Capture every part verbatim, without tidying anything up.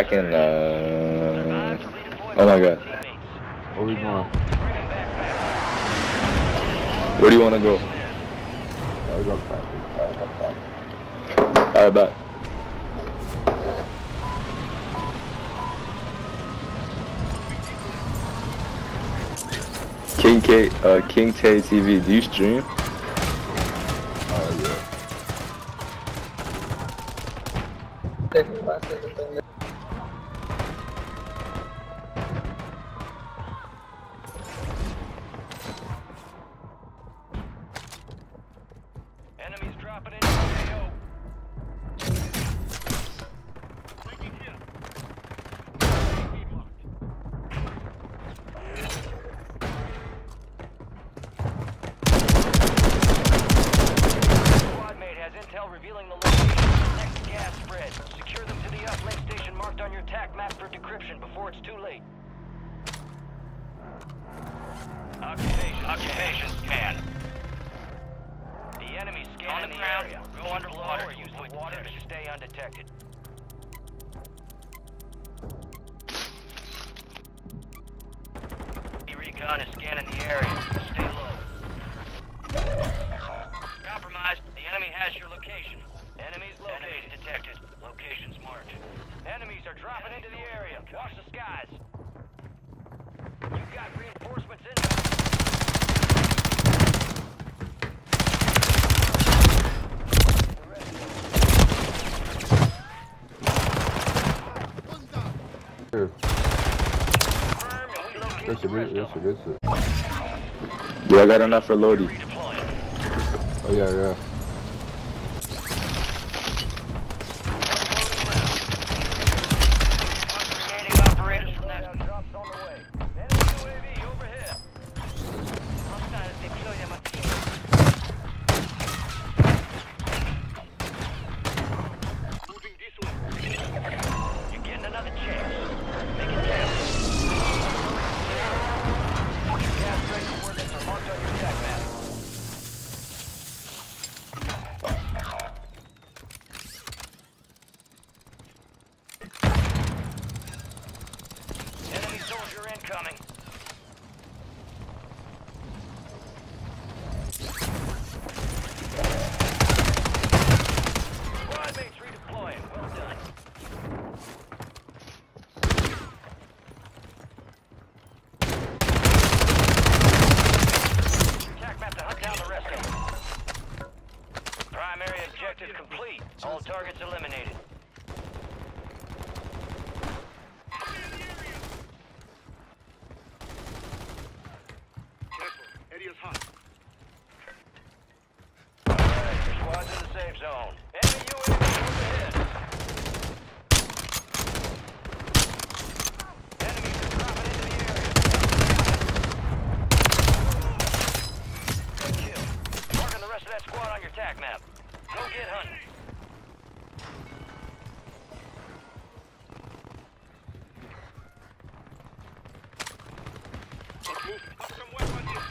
can, uh... Oh my god. Where we going? Where do you want to go? Yeah, we go back. Alright, bye. King K, uh, King K T V, do you stream? Oh, yeah. Enemies dropping into the A O. Squad mate has intel revealing the location of the next gas spread. Secure them to the uplink station marked on your T A C map for decryption before it's too late. Occupation. Occupation scan. The enemy scanning the, the area. Go underwater. Use the water to stay undetected. The recon is scanning the area. Stay low. Compromised. The enemy has your location. Enemies located. Enemies detected. Locations marked. Enemies are dropping into the area. Watch the skies. You've got reinforcements inbound. That's a good, that's a good shit. Yeah, I got enough for Lodi. Oh, yeah, yeah. Remaining operators from that drops on the way. Enemy U A V overhead. Hostiles deploy them at sea. Moving this way. You're getting another chance. Make it count. Gas strike coordinates are marked on your T A C map. Enemy soldier incoming. Squad mates redeploying. Well done. Attack map to hunt down the rest of them. Primary objective complete. All targets eliminated. Area's hot. Alright, your squad's in the safe zone. Enemy U A V overhead. Enemies are dropping into the area. Good kill. Marking the rest of that squad on your T A C map. Go get hunting. Let's move. Up some weapons here.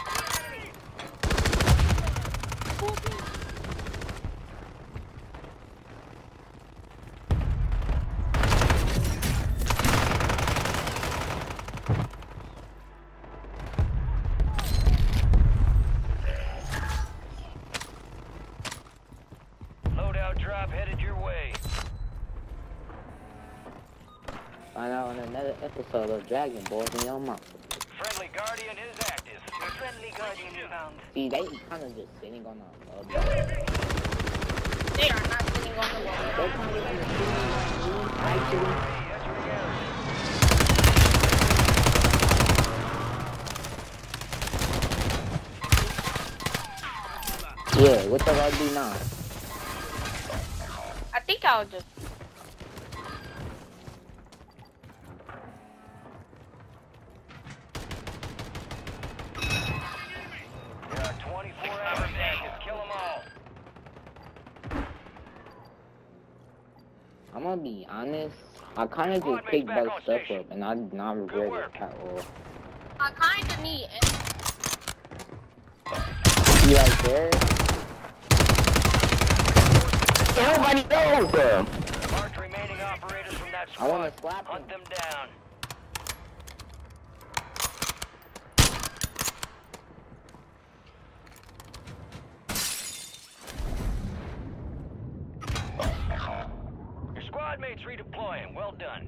Loadout drop headed your way. Find out on another episode of Dragon Ball in your mouth. Friendly Guardian is active. Friendly Guardian inbound. See, they kind of just sitting on the wall. They are not sitting on the wall. They're kind of like sitting actually. Yeah, what the I do now? I think I'll just. There are twenty-four hours active. Kill them all. I'm gonna be honest. I kind of just picked both stuff up, and I did not regret it at all. I kind of need it. You right there? Nobody knows them. Mark remaining operators from that that I wanna squad. slap Hunt him. them down. Your squad mates redeploying. Well done.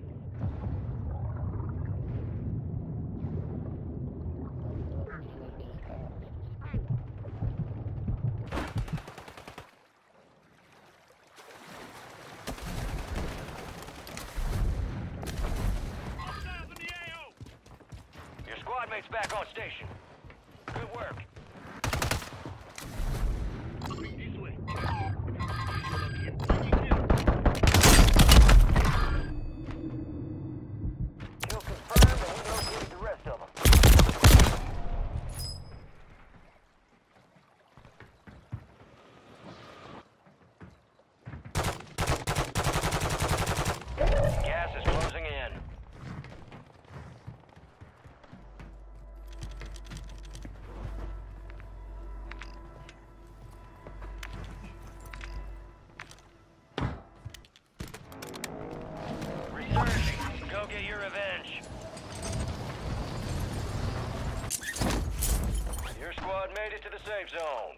Hostiles in the A O. Your squad mates back on station. Good work. Moving this way. Kill confirmed, and we located the rest of them. Gas is closing in. Resurging. Go get your revenge. Your squad made it to the safe zone.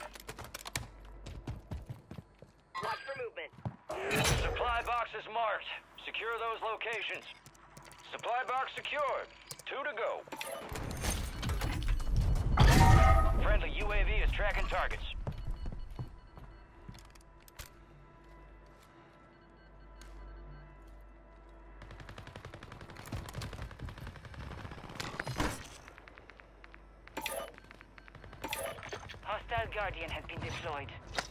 Watch for movement. Supply box is marked. Secure those locations. Supply box secured. Two to go. Friendly U A V is tracking targets. Hostile Guardian has been deployed.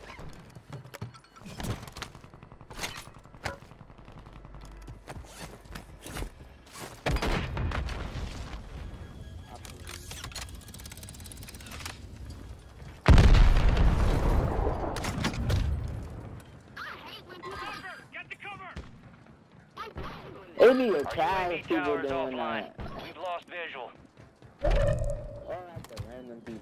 Get the cover. It be a Our child U A V people tower is doing offline. that. We've lost visual. Or like the random people.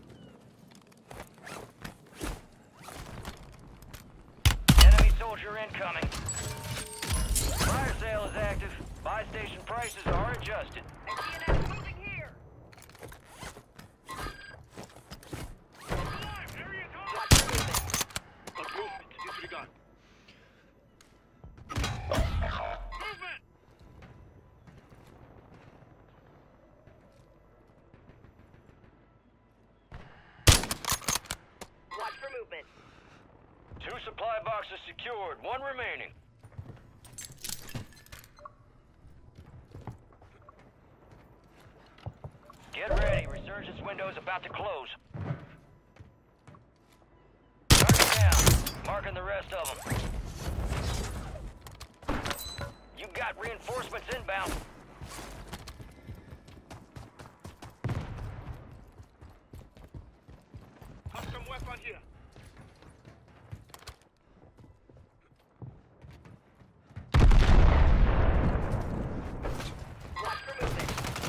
Enemy soldier incoming. Fire sale is active. Buy station prices are adjusted. I see an enemy moving here. Alive. Area is hot. Watch for movement. Got movement. Disregard. Movement. Watch for movement. Two supply boxes secured. One remaining. Get ready. Resurgence window's about to close. Target down. Marking the rest of them. You've got reinforcements inbound. Custom weapon here. Watch for movement.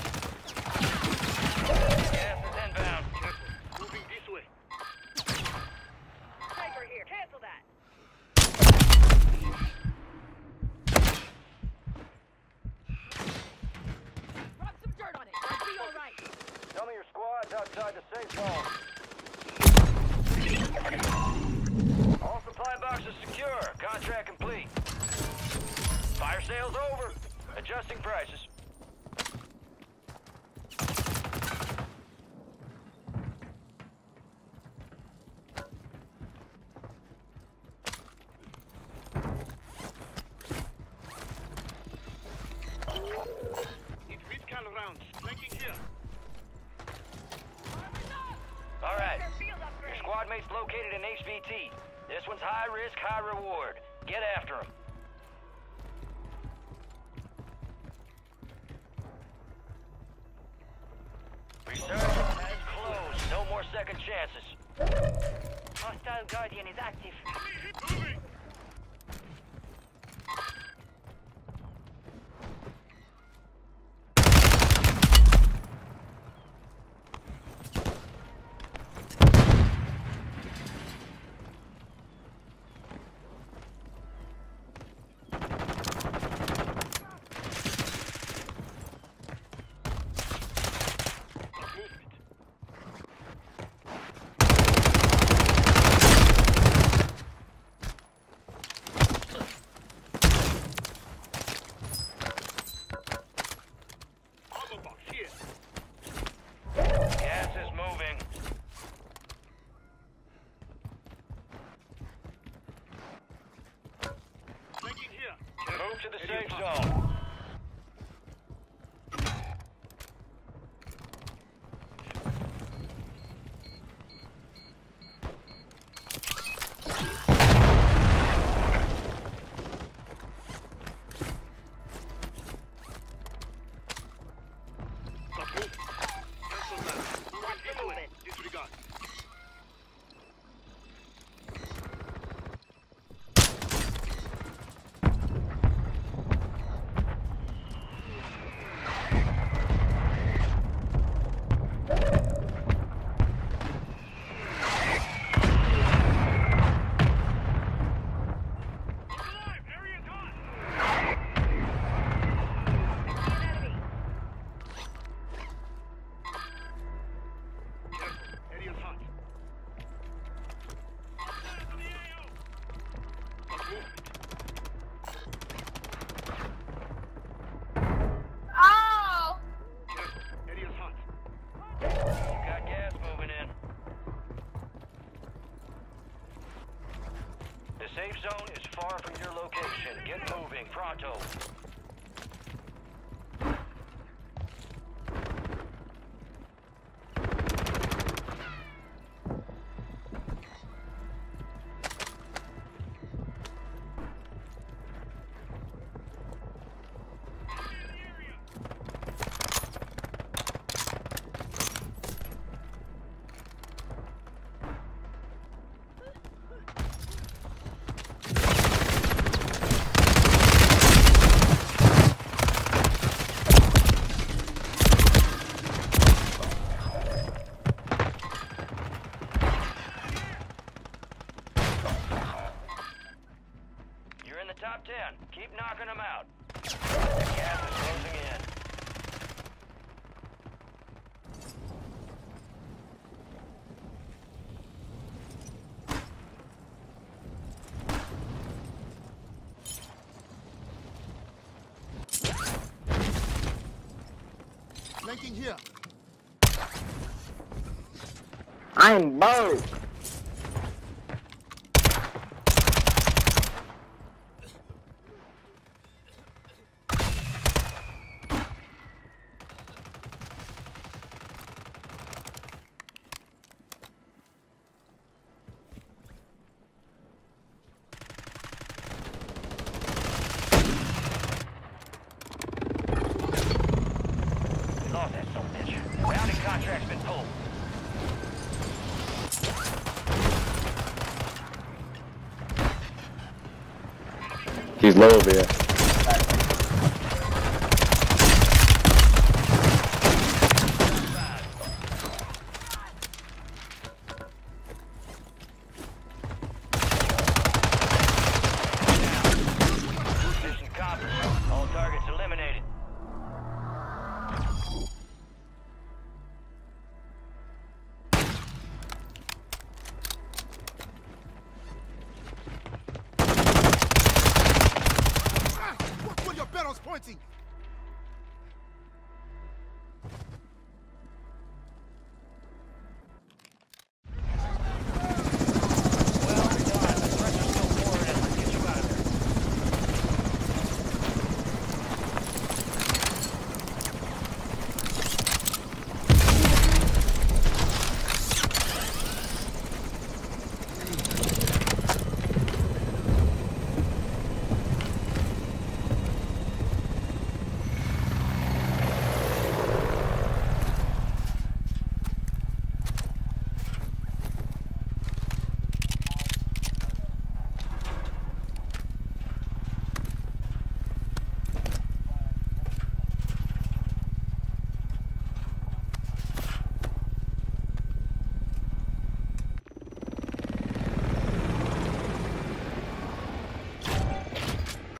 Gas is inbound. Careful. Moving this way. Sniper here. Cancel that. Rub some dirt on it. It'll be all right. Some of your squad's outside the safe zone. All supply boxes secure. Contract complete. Fire sale's over. Adjusting prices. Need mid-cal rounds. Flanking here. All right. Field Your upgrade. squad mate's located in H V T. This one's high risk, high reward. Get after him. Resurgence has closed. No more second chances. Hostile Guardian is active. Moving. Move to the safe zone. Disregard. Oh! Area's hot. Got gas moving in. The safe zone is far from your location. Get moving, pronto. You're in the top ten. Keep knocking them out. The gas is closing in. Flanking here. I'm broke. We lost that son of a bitch. Bounty contract's been pulled. He's low over here. Mission accomplished. All targets eliminated. What were your barrels pointing?